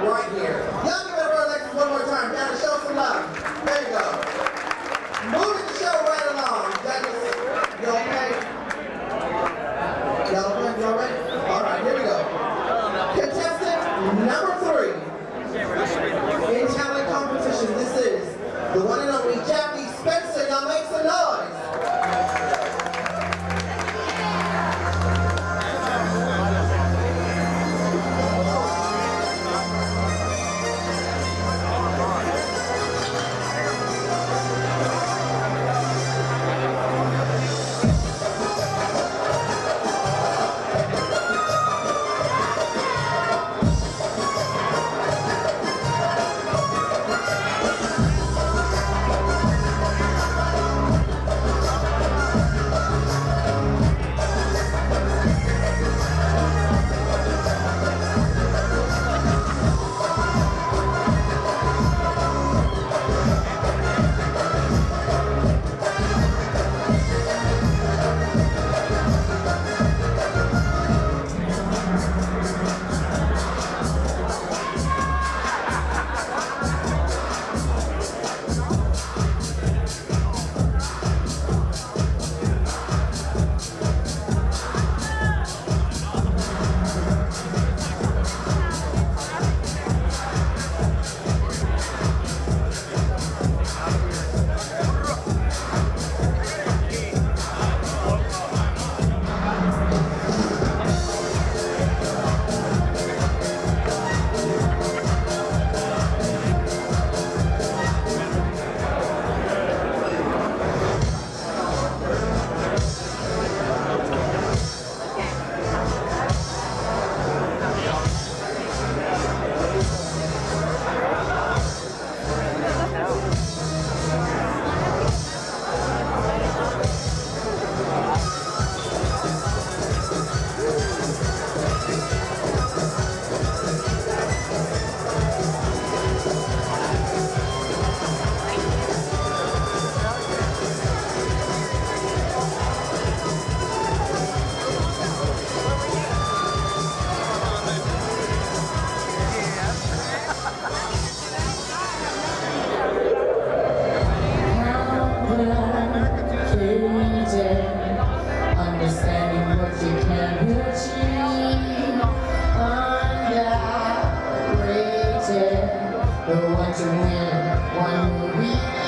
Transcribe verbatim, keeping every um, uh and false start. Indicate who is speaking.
Speaker 1: right here. Y'all give it for Alexis one more time. Gotta show some love. There you go. Moving the show right along. Judges, you okay? Y'all okay? Y'all ready? All right, here we go. Contestant number three in talent competition. This is the one and only Jackie Spencer. Y'all make some noise.
Speaker 2: Understanding what you can achieve, underrated, the one to win, one will be.